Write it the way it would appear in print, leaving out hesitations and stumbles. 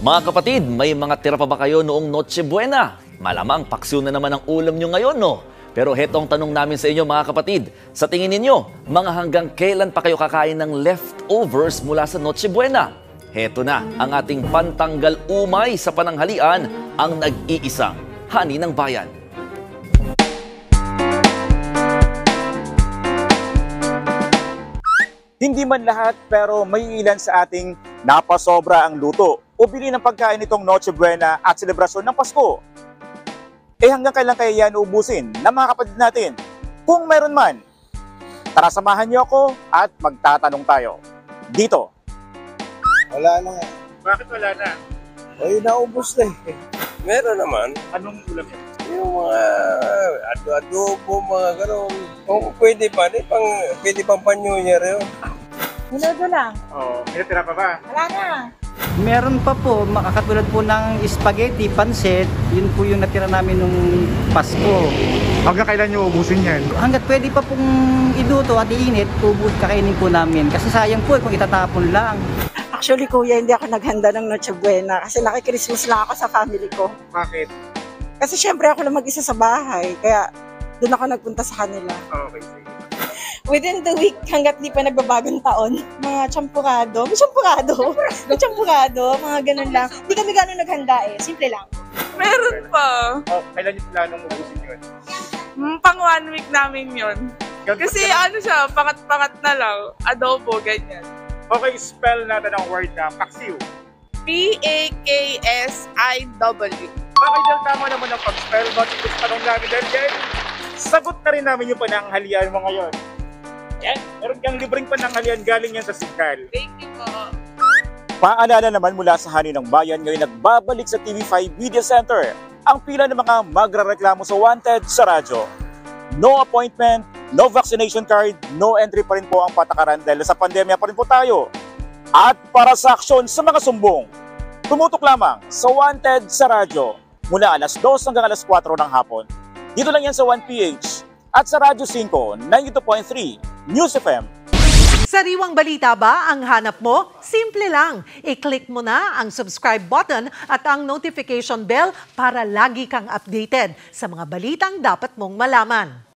Mga kapatid, may mga tira pa ba kayo noong Noche Buena? Malamang paksiw na naman ang ulam nyo ngayon, no? Pero hetong tanong namin sa inyo mga kapatid, sa tingin ninyo, mga hanggang kailan pa kayo kakain ng leftovers mula sa Noche Buena? Heto na ang ating pantanggal umay sa pananghalian, ang nag-iisang Hani ng Bayan. Hindi man lahat pero may ilan sa ating napasobra ang luto o bili ng pagkain nitong Noche Buena at selebrasyon ng Pasko. Hanggang kailan kaya yan uubusin ng mga kapatid natin? Kung meron man, tara samahan niyo ako at magtatanong tayo. Dito. Wala na nga. Bakit wala na? Ay, naubos na eh. Meron naman. Anong ulam yan? Yung mga adobo, mga gano'n. Kung pwede pa, pwede pang New Year yun. Minuto lang. Oo, may natira pa ba? Wala na. Meron pa po, makakatulad po ng spaghetti, pancit, yun po yung natira namin nung Pasko. Hanggang kailan niyo ubusin yan? Hanggat pwede pa pong iluto at iinit, kakainin po namin. Kasi sayang po kung itatapon lang. Actually, kuya, hindi ako naghanda ng Noche Buena kasi nakikrismas lang ako sa family ko. Bakit? Kasi syempre ako lang mag-isa sa bahay, kaya doon ako nagpunta sa kanila. Okay, sige. Within the week, hanggat di pa nagbabagong taon, mga champurado, mga ganun lang. Hindi kami gano'n naghanda eh, simple lang. Meron pa. Kailan niyo planong ubusin yun? Pang 1 week namin yun. Kasi ano siya, pangat-pangat na lang. Adobo, ganyan. Okay, spell natin ang word na paksiw. P-A-K-S-I-W. Bakit yung tama naman ang pag-spell? Bakit yung tanong namin dahil yan? Sagot na rin namin yung pananghalian mo ngayon. Yan, meron kang libreng pananghalian galing yan sa Sikal. Thank you po. Paalala naman mula sa Hani ng Bayan, ngayon nagbabalik sa TV5 Media Center ang pila ng mga magrareklamo sa Wanted sa radyo. No appointment, no vaccination card, no entry pa rin po ang patakaran dahil sa pandemya pa rin po tayo. At para sa aksyon sa mga sumbong, tumutok lamang sa Wanted sa radyo mula alas 2 hanggang alas 4 ng hapon. Dito lang yan sa 1PH at sa Radyo 5, 92.3, News FM. Sariwang balita ba ang hanap mo? Simple lang. I-click mo na ang subscribe button at ang notification bell para lagi kang updated sa mga balitang dapat mong malaman.